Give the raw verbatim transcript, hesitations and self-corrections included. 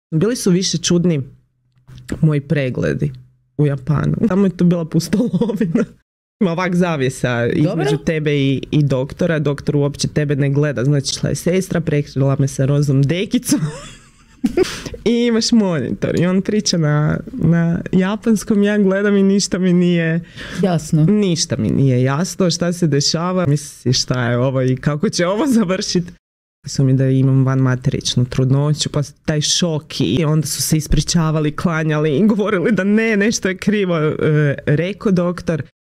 Bili su više čudni moji pregledi u Japanu. Tamo je to bila pustolovina. Ima ovak zavjesa između Dobro. tebe i, i doktora. Doktor uopće tebe ne gleda. Znači, šla je sestra, prekrila me sa rozom dekicom. I imaš monitor. I on priča na, na japanskom. Ja gledam i ništa mi nije jasno. Ništa mi nije jasno šta se dešava. Misli šta je ovo i kako će ovo završiti. Su mi da imam vanmateričnu trudnoću, pa taj šok i onda su se ispričavali, klanjali i govorili da ne, nešto je krivo, e, rekao doktor.